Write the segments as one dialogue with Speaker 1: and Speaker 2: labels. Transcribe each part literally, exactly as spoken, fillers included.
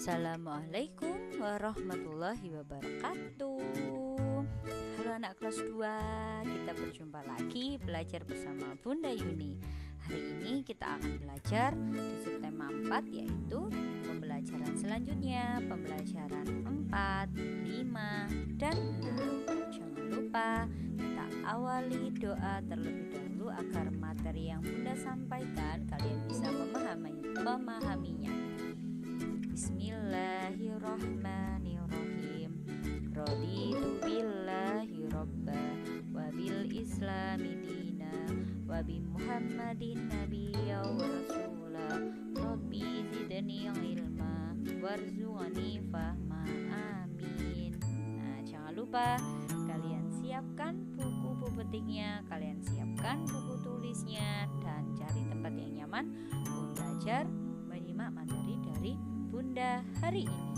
Speaker 1: Assalamualaikum warahmatullahi wabarakatuh. Halo anak kelas dua, kita berjumpa lagi belajar bersama Bunda Yuni. Hari ini kita akan belajar di subtema empat, yaitu pembelajaran selanjutnya, pembelajaran empat, lima, dan enam. Jangan lupa kita awali doa terlebih dahulu agar materi yang Bunda sampaikan kalian bisa memahami, memahaminya. Bismillahirrahmanirrahim. Raditu billahi robba wa bil islami dina wa bi muhammadin nabiyya wa rasula rabbi zidni ilma warzuqni fahma amin. Nah, jangan lupa kalian siapkan buku petiknya, kalian siapkan buku tulisnya, dan cari tempat yang nyaman untuk belajar menyimak materi dari Bunda hari ini.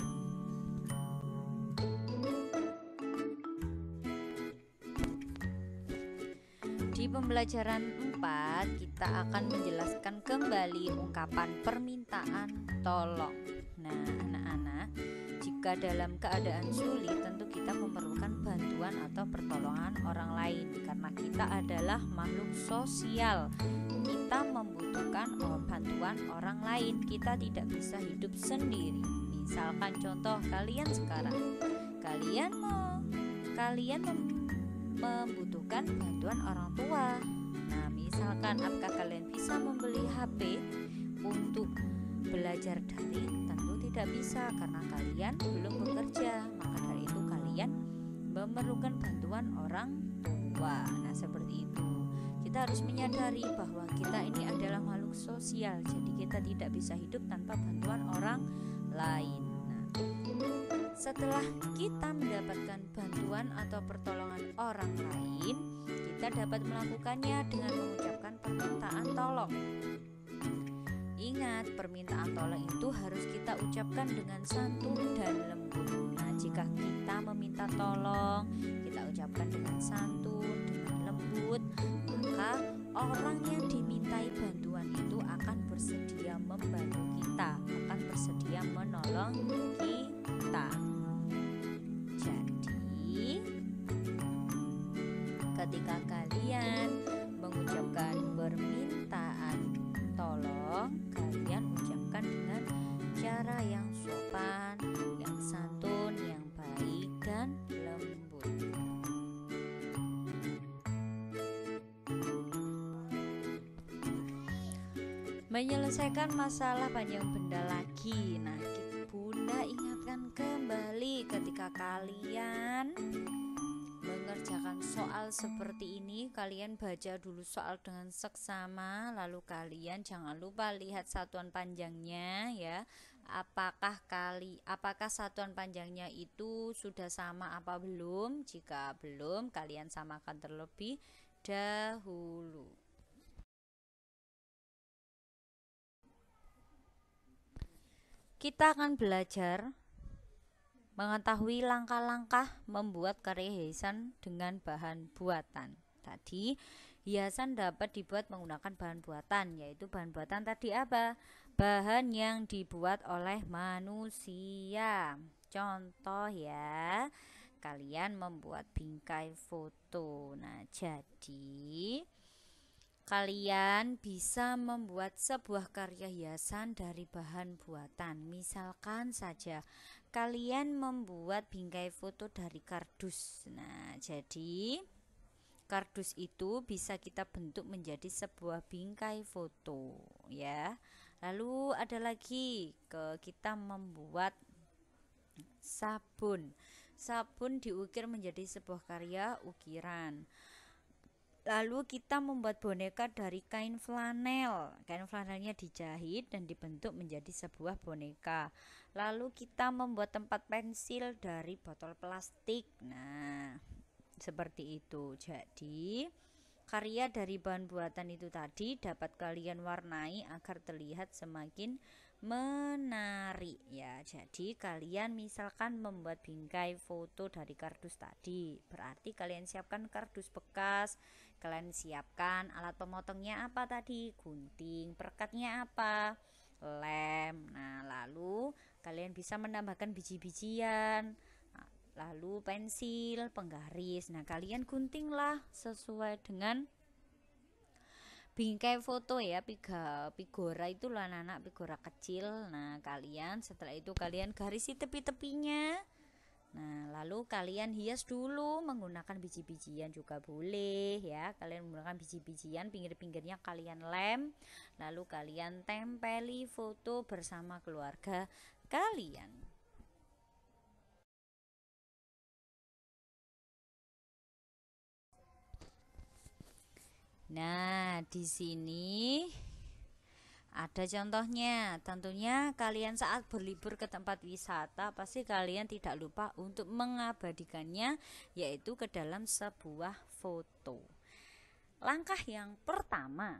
Speaker 1: Di pembelajaran empat kita akan menjelaskan kembali ungkapan permintaan tolong. Nah, anak-anak, jika dalam keadaan sulit tentu kita memerlukan bantuan atau pertolongan orang lain, karena kita adalah makhluk sosial. Kita membutuhkan bantuan orang lain, kita tidak bisa hidup sendiri. Misalkan contoh kalian sekarang, kalian mau kalian mem, membutuhkan bantuan orang tua. Nah, misalkan apakah kalian bisa membeli H P untuk belajar daring? Tentu tidak bisa, karena kalian belum bekerja. Maka dari itu kalian memerlukan bantuan orang tua. Nah, seperti itu. Kita harus menyadari bahwa kita ini adalah makhluk sosial, jadi kita tidak bisa hidup tanpa bantuan orang lain. Nah, setelah kita mendapatkan bantuan atau pertolongan orang lain, kita dapat melakukannya dengan mengucapkan permintaan tolong. Ingat, permintaan tolong itu harus kita ucapkan dengan santun dan lembut. Nah, jika kita meminta tolong, kita ucapkan dengan santun, dengan lembut, maka orang yang dimintai bantuan itu akan bersedia membantu kita, akan bersedia menolong kita. Jadi, ketika kalian mengucapkan permintaan tolong, kalian ucapkan dengan cara yang sopan, yang santun, yang baik, dan lembut. Menyelesaikan masalah panjang benda lagi. Nah, Bunda ingatkan kembali ketika kalian mengerjakan soal seperti ini, kalian baca dulu soal dengan seksama, lalu kalian jangan lupa lihat satuan panjangnya ya. Apakah kali apakah satuan panjangnya itu sudah sama apa belum? Jika belum, kalian samakan terlebih dahulu. Kita akan belajar mengetahui langkah-langkah membuat karya hiasan dengan bahan buatan. Tadi, hiasan dapat dibuat menggunakan bahan buatan, yaitu bahan buatan tadi apa? Bahan yang dibuat oleh manusia. Contoh ya, kalian membuat bingkai foto. Nah, jadi kalian bisa membuat sebuah karya hiasan dari bahan buatan. Misalkan saja kalian membuat bingkai foto dari kardus. Nah, jadi kardus itu bisa kita bentuk menjadi sebuah bingkai foto ya. Lalu ada lagi ke kita membuat sabun. Sabun diukir menjadi sebuah karya ukiran. Lalu kita membuat boneka dari kain flanel. Kain flanelnya dijahit dan dibentuk menjadi sebuah boneka. Lalu kita membuat tempat pensil dari botol plastik. Nah, seperti itu. Jadi, karya dari bahan buatan itu tadi dapat kalian warnai agar terlihat semakin menarik ya. Jadi kalian misalkan membuat bingkai foto dari kardus tadi, berarti kalian siapkan kardus bekas, kalian siapkan alat pemotongnya apa tadi, gunting, perekatnya apa, lem. Nah, lalu kalian bisa menambahkan biji-bijian, lalu pensil, penggaris. Nah, kalian guntinglah sesuai dengan bingkai foto ya, piga pigora itu loh anak-anak, pigora kecil. Nah, kalian setelah itu kalian garisi tepi-tepinya. Nah, lalu kalian hias dulu menggunakan biji-bijian juga boleh ya. Kalian menggunakan biji-bijian, pinggir-pinggirnya kalian lem. Lalu kalian tempeli foto bersama keluarga kalian. Nah, di sini ada contohnya. Tentunya kalian saat berlibur ke tempat wisata pasti kalian tidak lupa untuk mengabadikannya, yaitu ke dalam sebuah foto. Langkah yang pertama,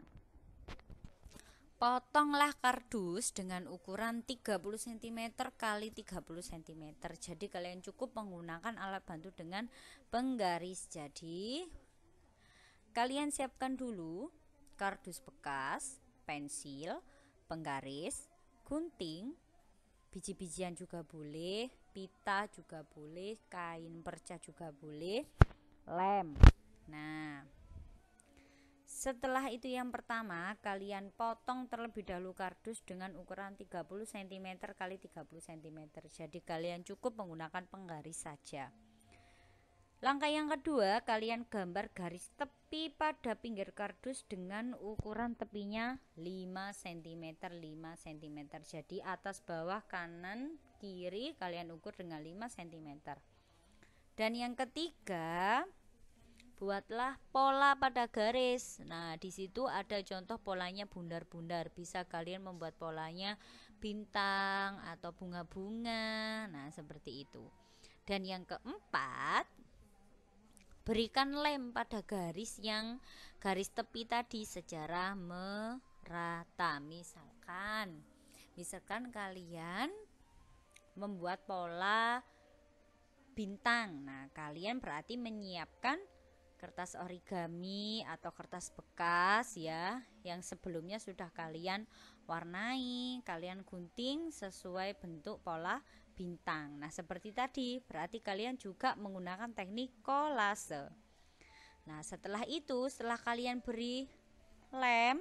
Speaker 1: potonglah kardus dengan ukuran tiga puluh sentimeter kali tiga puluh sentimeter. Jadi kalian cukup menggunakan alat bantu dengan penggaris. Jadi kalian siapkan dulu kardus bekas, pensil, penggaris, gunting, biji-bijian juga boleh, pita juga boleh, kain perca juga boleh, lem. Nah, setelah itu yang pertama kalian potong terlebih dahulu kardus dengan ukuran tiga puluh sentimeter kali tiga puluh sentimeter. Jadi kalian cukup menggunakan penggaris saja. Langkah yang kedua, kalian gambar garis tepi pada pinggir kardus dengan ukuran tepinya lima sentimeter lima sentimeter. Jadi atas bawah kanan kiri kalian ukur dengan lima sentimeter. Dan yang ketiga, buatlah pola pada garis. Nah, di situ ada contoh polanya bundar-bundar. Bisa kalian membuat polanya bintang atau bunga-bunga. Nah, seperti itu. Dan yang keempat, berikan lem pada garis yang garis tepi tadi secara merata. Misalkan, misalkan kalian membuat pola bintang. Nah, kalian berarti menyiapkan kertas origami atau kertas bekas ya, yang sebelumnya sudah kalian warnai, kalian gunting sesuai bentuk pola bintang. Nah, seperti tadi, berarti kalian juga menggunakan teknik kolase. Nah, setelah itu, setelah kalian beri lem,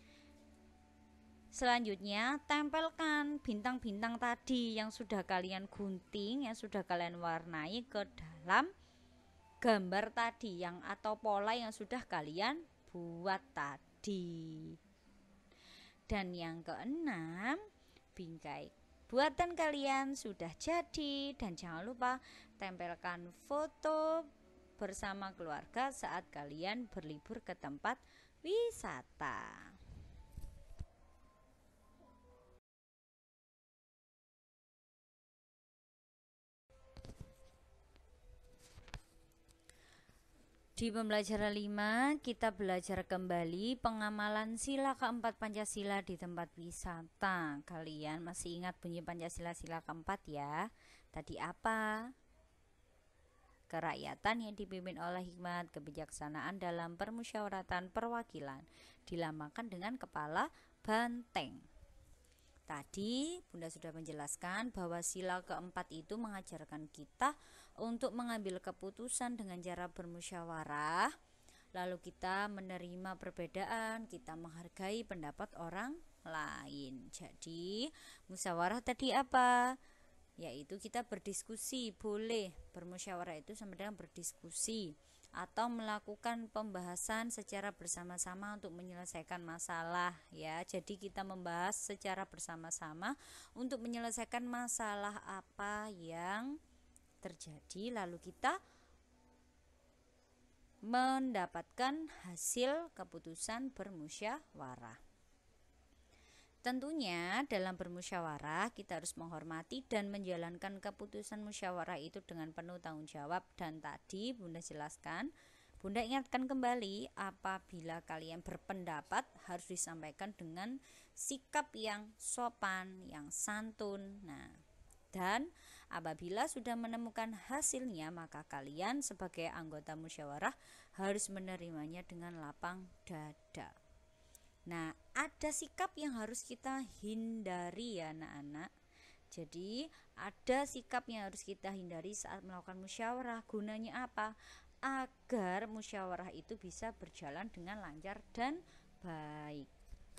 Speaker 1: selanjutnya tempelkan bintang-bintang tadi yang sudah kalian gunting, yang sudah kalian warnai ke dalam gambar tadi yang atau pola yang sudah kalian buat tadi. Dan yang keenam, bingkai buatan kalian sudah jadi, dan jangan lupa tempelkan foto bersama keluarga saat kalian berlibur ke tempat wisata. Di pembelajaran lima kita belajar kembali pengamalan sila keempat Pancasila di tempat wisata. Kalian masih ingat bunyi Pancasila sila keempat ya? Tadi apa? Kerakyatan yang dipimpin oleh hikmat kebijaksanaan dalam permusyawaratan perwakilan, dilambangkan dengan kepala banteng. Tadi Bunda sudah menjelaskan bahwa sila keempat itu mengajarkan kita untuk mengambil keputusan dengan cara bermusyawarah, lalu kita menerima perbedaan, kita menghargai pendapat orang lain. Jadi musyawarah tadi apa? Yaitu kita berdiskusi, boleh bermusyawarah itu sama dengan berdiskusi atau melakukan pembahasan secara bersama-sama untuk menyelesaikan masalah ya. Jadi kita membahas secara bersama-sama untuk menyelesaikan masalah apa yang terjadi, lalu kita mendapatkan hasil keputusan bermusyawarah. Tentunya dalam bermusyawarah kita harus menghormati dan menjalankan keputusan musyawarah itu dengan penuh tanggung jawab. Dan tadi Bunda jelaskan, Bunda ingatkan kembali, apabila kalian berpendapat harus disampaikan dengan sikap yang sopan, yang santun. Nah, dan apabila sudah menemukan hasilnya, maka kalian sebagai anggota musyawarah harus menerimanya dengan lapang dada. Nah, ada sikap yang harus kita hindari ya anak-anak. Jadi ada sikap yang harus kita hindari saat melakukan musyawarah. Gunanya apa? Agar musyawarah itu bisa berjalan dengan lancar dan baik.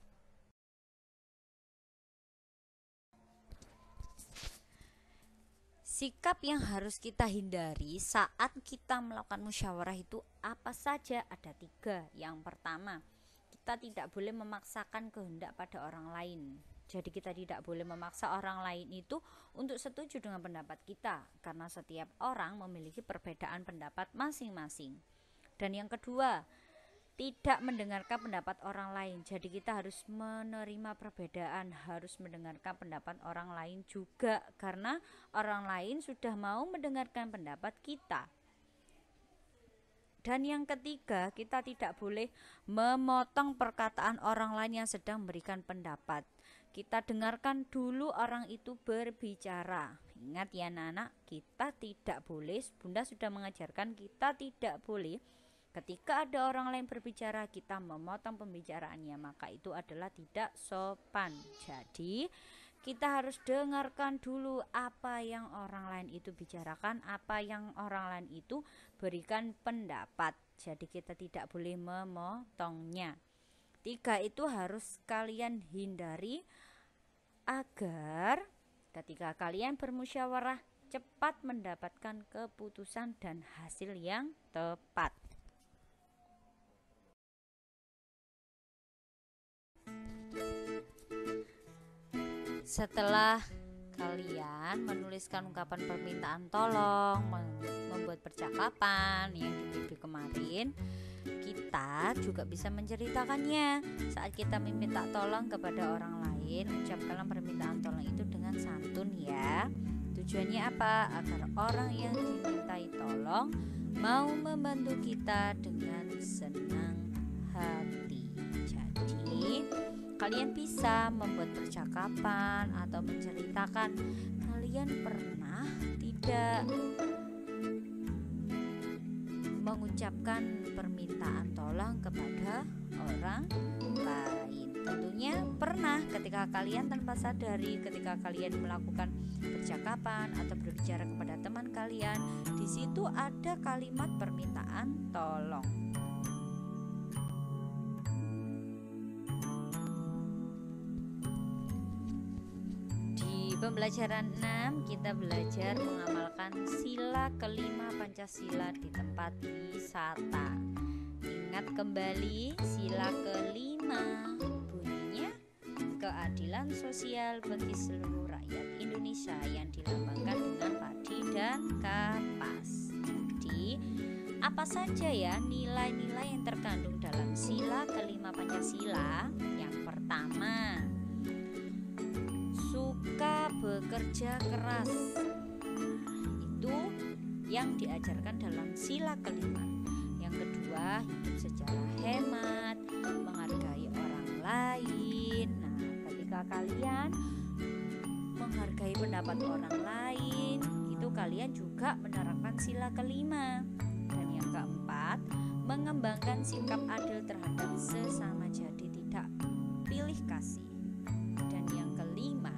Speaker 1: Sikap yang harus kita hindari saat kita melakukan musyawarah itu apa saja? Ada tiga. Yang pertama, kita tidak boleh memaksakan kehendak pada orang lain. Jadi kita tidak boleh memaksa orang lain itu untuk setuju dengan pendapat kita, karena setiap orang memiliki perbedaan pendapat masing-masing. Dan yang kedua, tidak mendengarkan pendapat orang lain. Jadi kita harus menerima perbedaan, harus mendengarkan pendapat orang lain juga, karena orang lain sudah mau mendengarkan pendapat kita. Dan yang ketiga, kita tidak boleh memotong perkataan orang lain yang sedang memberikan pendapat. Kita dengarkan dulu orang itu berbicara. Ingat ya anak-anak, kita tidak boleh, Bunda sudah mengajarkan kita tidak boleh ketika ada orang lain berbicara kita memotong pembicaraannya, maka itu adalah tidak sopan. Jadi kita harus dengarkan dulu apa yang orang lain itu bicarakan, apa yang orang lain itu berikan pendapat. Jadi kita tidak boleh memotongnya. Tiga itu harus kalian hindari agar ketika kalian bermusyawarah cepat mendapatkan keputusan dan hasil yang tepat. Setelah kalian menuliskan ungkapan permintaan tolong, membuat percakapan yang di video kemarin, kita juga bisa menceritakannya. Saat kita meminta tolong kepada orang lain, ucapkanlah permintaan tolong itu dengan santun ya. Tujuannya apa? Agar orang yang dimintai tolong mau membantu kita dengan senang hati. Jadi kalian bisa membuat percakapan atau menceritakan kalian pernah tidak mengucapkan permintaan tolong kepada orang lain. Tentunya pernah ketika kalian tanpa sadari, ketika kalian melakukan percakapan atau berbicara kepada teman kalian, di situ ada kalimat permintaan tolong. Pembelajaran enam kita belajar mengamalkan sila kelima Pancasila di tempat wisata. Ingat kembali sila kelima, bunyinya keadilan sosial bagi seluruh rakyat Indonesia yang dilambangkan dengan padi dan kapas. Jadi apa saja ya nilai-nilai yang terkandung dalam sila kelima Pancasila? Yang pertama, suka bekerja keras. Nah, itu yang diajarkan dalam sila kelima. Yang kedua, hidup secara hemat, menghargai orang lain. Nah, ketika kalian menghargai pendapat orang lain, itu kalian juga menerapkan sila kelima. Dan yang keempat, mengembangkan sikap adil terhadap sesama, jadi tidak pilih kasih. Dan yang kelima,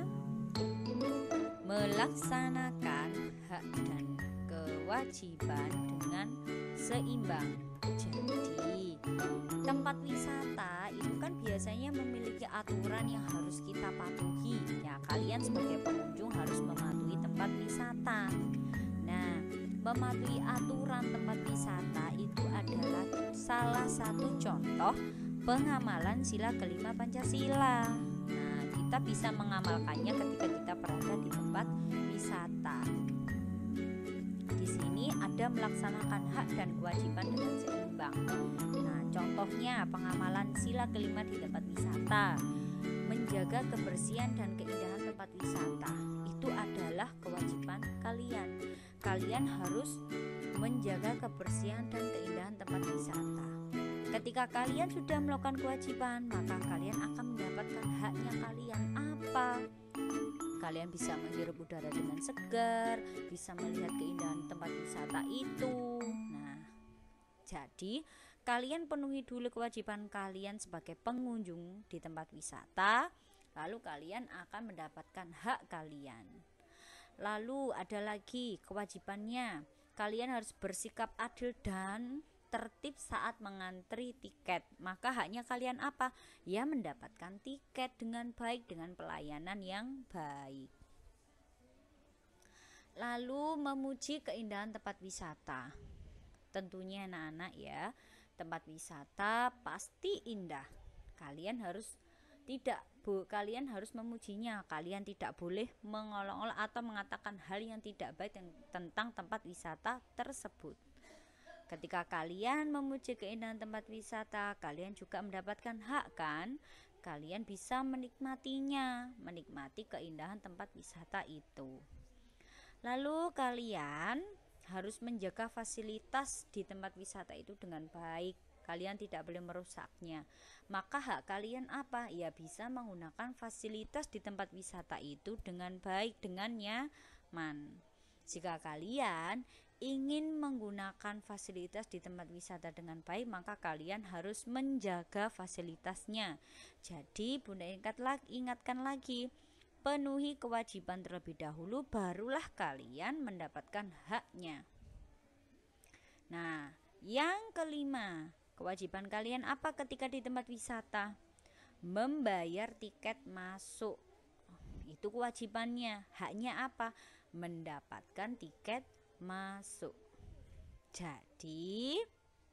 Speaker 1: melaksanakan hak dan kewajiban dengan seimbang. Jadi tempat wisata itu kan biasanya memiliki aturan yang harus kita patuhi. Ya, kalian sebagai pengunjung harus mematuhi tempat wisata. Nah, mematuhi aturan tempat wisata itu adalah salah satu contoh pengamalan sila kelima Pancasila. Nah, kita bisa mengamalkannya ketika kita berada di tempat wisata. Di sini ada melaksanakan hak dan kewajiban dengan seimbang. Nah, contohnya pengamalan sila kelima di tempat wisata. Menjaga kebersihan dan keindahan tempat wisata. Itu adalah kewajiban kalian. Kalian harus menjaga kebersihan dan keindahan tempat wisata. Ketika kalian sudah melakukan kewajiban, maka kalian akan mendapatkan haknya kalian. Apa? Kalian bisa menghirup udara dengan segar, bisa melihat keindahan tempat wisata itu. Nah, jadi kalian penuhi dulu kewajiban kalian sebagai pengunjung di tempat wisata, lalu kalian akan mendapatkan hak kalian. Lalu ada lagi kewajibannya, kalian harus bersikap adil dan tertib saat mengantri tiket. Maka haknya kalian apa? Ya, mendapatkan tiket dengan baik, dengan pelayanan yang baik. Lalu memuji keindahan tempat wisata. Tentunya anak-anak ya, tempat wisata pasti indah. Kalian harus tidak bu, kalian harus memujinya. Kalian tidak boleh mengolok-olok atau mengatakan hal yang tidak baik tentang tempat wisata tersebut. Ketika kalian memuji keindahan tempat wisata, kalian juga mendapatkan hak kan? Kalian bisa menikmatinya, menikmati keindahan tempat wisata itu. Lalu kalian harus menjaga fasilitas di tempat wisata itu dengan baik. Kalian tidak boleh merusaknya. Maka hak kalian apa? Ya, bisa menggunakan fasilitas di tempat wisata itu dengan baik, dengan nyaman. Jika kalian ingin menggunakan fasilitas di tempat wisata dengan baik, maka kalian harus menjaga fasilitasnya. Jadi Bunda ingat lagi, ingatkan lagi, penuhi kewajiban terlebih dahulu, barulah kalian mendapatkan haknya. Nah, yang kelima, kewajiban kalian apa ketika di tempat wisata? Membayar tiket masuk. Itu kewajibannya. Haknya apa? Mendapatkan tiket masuk. Jadi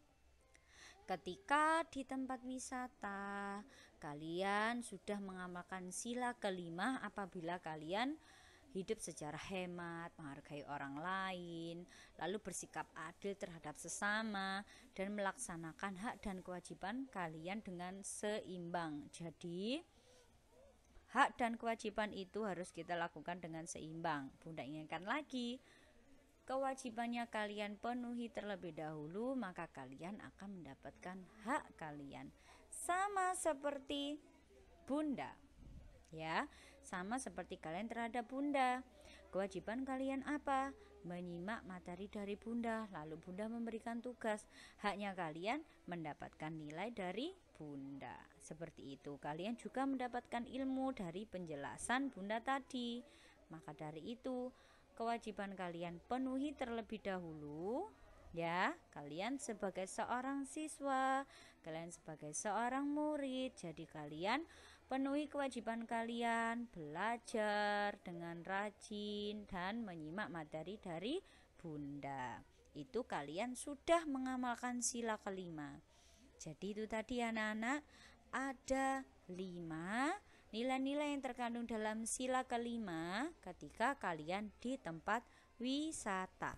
Speaker 1: ketika di tempat wisata kalian sudah mengamalkan sila kelima, apabila kalian hidup secara hemat, menghargai orang lain, lalu bersikap adil terhadap sesama, dan melaksanakan hak dan kewajiban kalian dengan seimbang. Jadi hak dan kewajiban itu harus kita lakukan dengan seimbang. Bunda ingatkan lagi, kewajibannya kalian penuhi terlebih dahulu, maka kalian akan mendapatkan hak kalian. Sama seperti Bunda, ya, sama seperti kalian terhadap Bunda. Kewajiban kalian apa? Menyimak materi dari Bunda, lalu Bunda memberikan tugas. Haknya kalian mendapatkan nilai dari Bunda. Seperti itu. Kalian juga mendapatkan ilmu dari penjelasan Bunda tadi. Maka dari itu, kewajiban kalian penuhi terlebih dahulu, ya. Kalian sebagai seorang siswa, kalian sebagai seorang murid, jadi kalian penuhi kewajiban kalian, belajar dengan rajin dan menyimak materi dari Bunda. Itu kalian sudah mengamalkan sila kelima. Jadi itu tadi anak-anak, ada lima nilai-nilai yang terkandung dalam sila kelima ketika kalian di tempat wisata.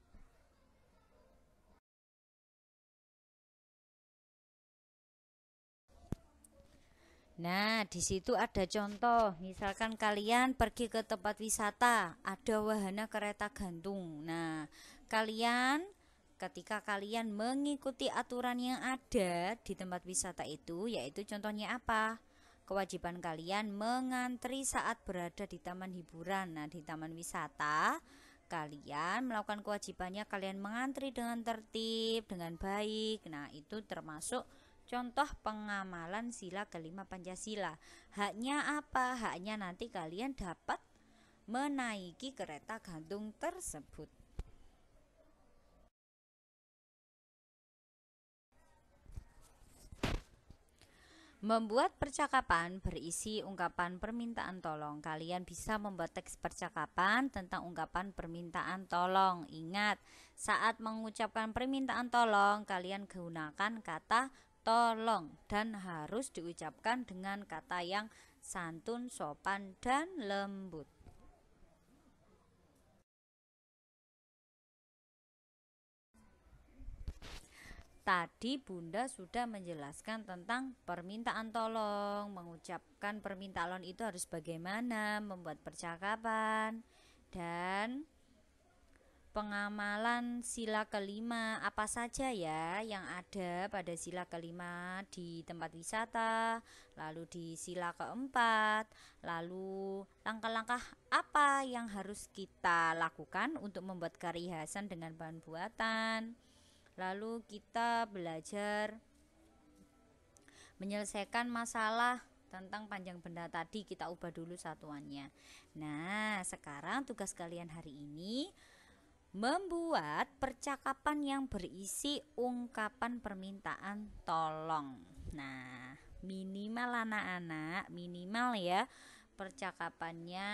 Speaker 1: Nah, di situ ada contoh. Misalkan kalian pergi ke tempat wisata, ada wahana kereta gantung. Nah, kalian ketika kalian mengikuti aturan yang ada di tempat wisata itu, yaitu contohnya apa? Kewajiban kalian mengantri saat berada di taman hiburan. Nah, di taman wisata kalian melakukan kewajibannya, kalian mengantri dengan tertib, dengan baik. Nah, itu termasuk contoh pengamalan sila kelima Pancasila. Haknya apa? Haknya nanti kalian dapat menaiki kereta gantung tersebut. Membuat percakapan berisi ungkapan permintaan tolong. Kalian bisa membuat teks percakapan tentang ungkapan permintaan tolong. Ingat, saat mengucapkan permintaan tolong, kalian gunakan kata tolong dan harus diucapkan dengan kata yang santun, sopan, dan lembut. Tadi Bunda sudah menjelaskan tentang permintaan tolong. Mengucapkan permintaan itu harus bagaimana, membuat percakapan, dan pengamalan sila kelima apa saja ya yang ada pada sila kelima di tempat wisata, lalu di sila keempat, lalu langkah-langkah apa yang harus kita lakukan untuk membuat karya hiasan dengan bahan buatan, Lalu kita belajar menyelesaikan masalah tentang panjang benda tadi, kita ubah dulu satuannya. Nah, sekarang tugas kalian hari ini membuat percakapan yang berisi ungkapan permintaan tolong. Nah, minimal anak-anak, minimal ya, percakapannya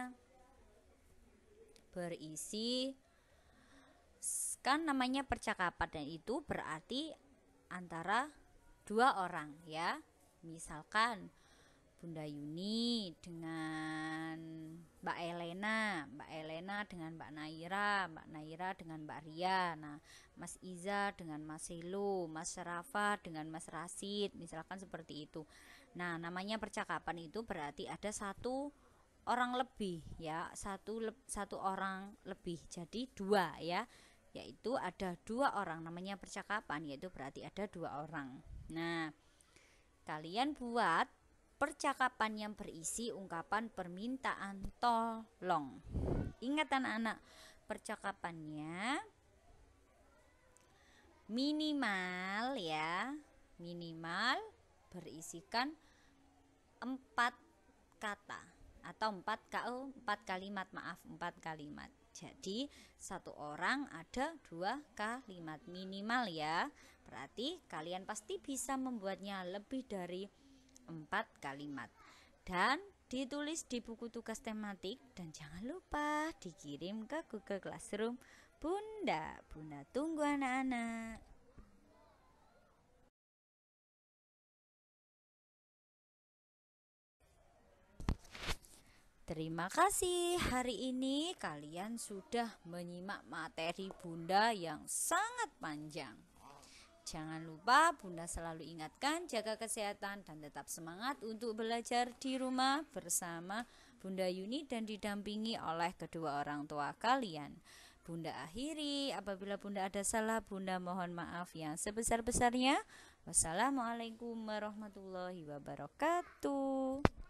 Speaker 1: berisi, kan namanya percakapan, dan itu berarti antara dua orang ya. Misalkan Bunda Yuni dengan Mbak Elena, Mbak Elena dengan Mbak Naira, Mbak Naira dengan Mbak Ria. Nah, Mas Iza dengan Mas Selo, Mas Rafa dengan Mas Rasid, misalkan seperti itu. Nah, namanya percakapan itu berarti ada satu orang lebih ya, satu satu orang lebih, jadi dua ya, yaitu ada dua orang, namanya percakapan, yaitu berarti ada dua orang. Nah, kalian buat percakapan yang berisi ungkapan permintaan tolong. Ingat anak-anak, percakapannya minimal ya, minimal berisikan empat kata atau empat kau empat kalimat, maaf empat kalimat. Jadi satu orang ada dua kalimat minimal ya. Berarti kalian pasti bisa membuatnya lebih dari empat kalimat, dan ditulis di buku tugas tematik, dan jangan lupa dikirim ke Google Classroom Bunda. Bunda tunggu anak-anak. Terima kasih, hari ini kalian sudah menyimak materi Bunda yang sangat panjang. Jangan lupa Bunda selalu ingatkan, jaga kesehatan dan tetap semangat untuk belajar di rumah bersama Bunda Yuni dan didampingi oleh kedua orang tua kalian. Bunda akhiri, apabila Bunda ada salah, Bunda mohon maaf yang sebesar-besarnya. Wassalamualaikum warahmatullahi wabarakatuh.